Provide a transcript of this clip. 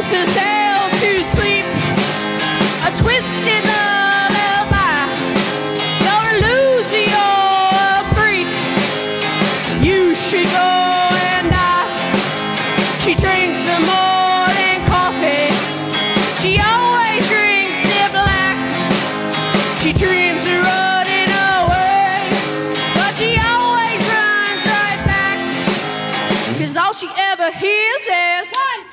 sings herself to sleep, a twisted lullaby. You're a loser, you're a freak, you should go and die. She drinks them more than coffee, she always drinks it black. She dreams of running away, but she always runs right back, 'cause all she ever hears is 1,